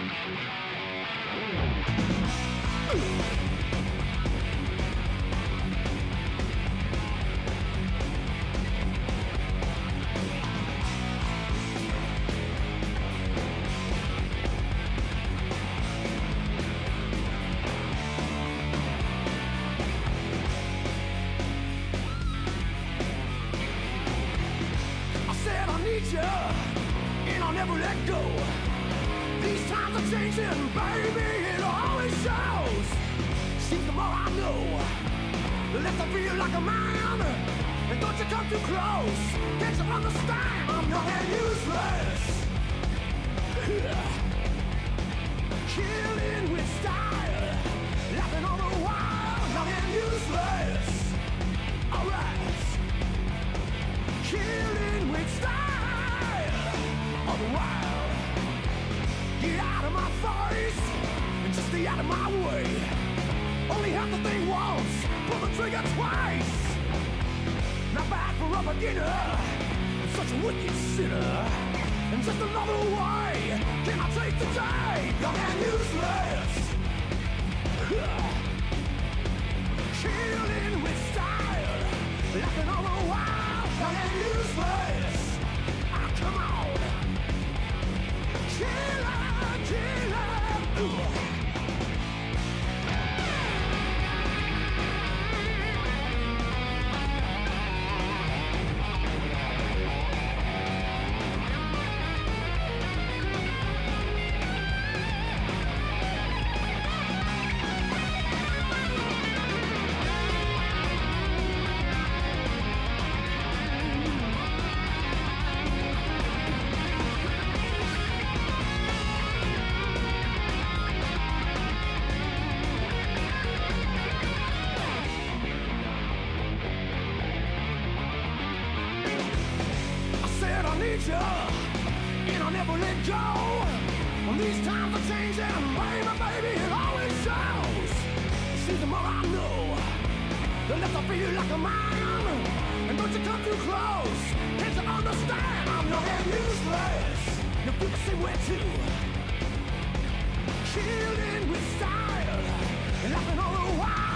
And I'll never let go. These times are changing, baby, it always shows. Seems the more I know, the less I feel like a man. And don't you come too close, can't you understand? I'm young and useless. Killing with style, laughing all the while, young and useless. Alright. Killing with style, all the while. Get out of my face, and just stay out of my way. Only have the thing once, pull the trigger twice. Not bad for a beginner, I'm such a wicked sinner. And just another way, can I take the day? Young and useless. Killing with style, laughing all the while. Young and useless. Ah, come on. Killer, killer. Ooh. And I'll never let go. When these times are changing, baby, baby, it always shows. See, the more I know, the less I feel like a man. And don't you come too close, can't you understand? I'm young and useless. You feel the same way too. Killing with style, and laughing all the while.